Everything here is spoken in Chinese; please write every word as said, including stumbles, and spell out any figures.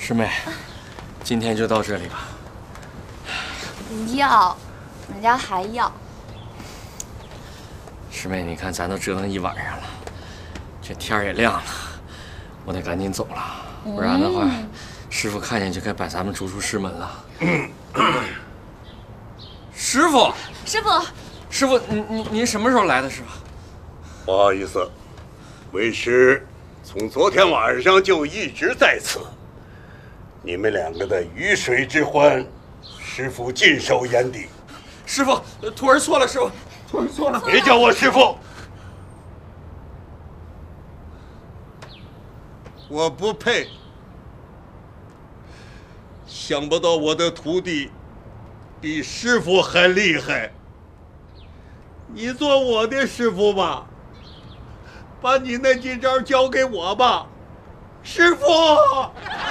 师妹，今天就到这里吧。 不要，人家还要。 师妹，你看咱都折腾一晚上了，这天儿也亮了，我得赶紧走了，不然的话，嗯、师傅看见就该把咱们逐出师门了。嗯、师傅， 师傅， 师傅，您您您什么时候来的？师傅， 不好意思，为师从昨天晚上就一直在此。你们两个的鱼水之欢，师傅尽收眼底。 师傅，徒儿错了，师傅，徒儿错了。 别叫我师傅，我不配。想不到我的徒弟比师傅还厉害。你做我的师傅吧，把你那几招交给我吧，师傅。